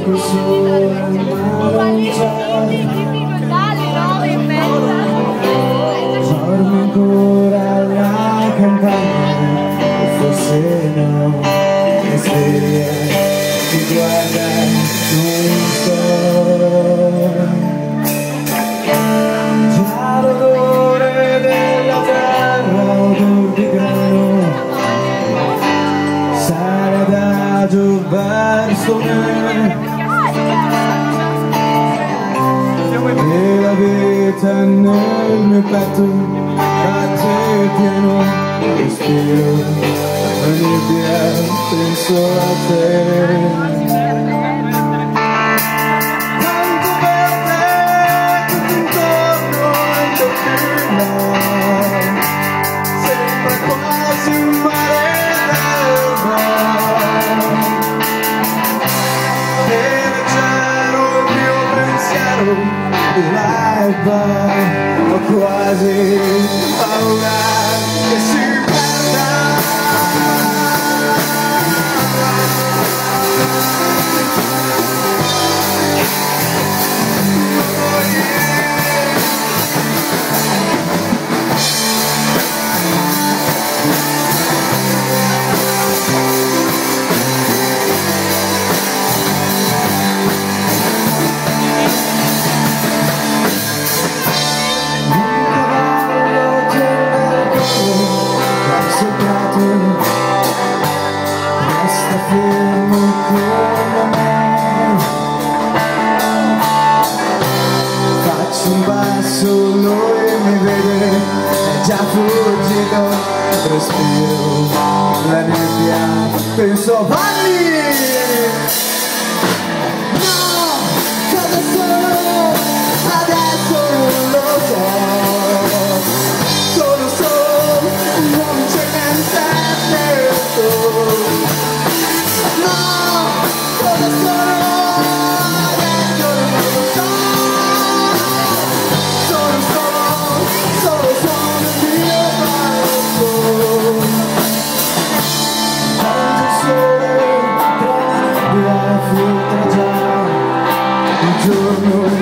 Dormo ancora la campagna e forse no, e sveglia ti guarda, non so. Già l'odore della terra, odor di grano, sale adagio verso me. E la vita nel mio petto batte pieno, respiro la nebbia, penso a te. Tanto per te, tutto intorno è doctrina, sembra quasi un mare d'erba. E leggero il mio pensiero, l'alba, ho quasi paura che si perda. Resta fermo come me, faccio un passo, lui mi vede, è già fuggito, respiro la nebbia, penso a Vanni. No, cosa sono, adesso non lo so, sono un uomo incemento. No, cosa sono, adesso non lo so, sono il mio balzo. Quando il sole tra la nebbia filtra già, il giorno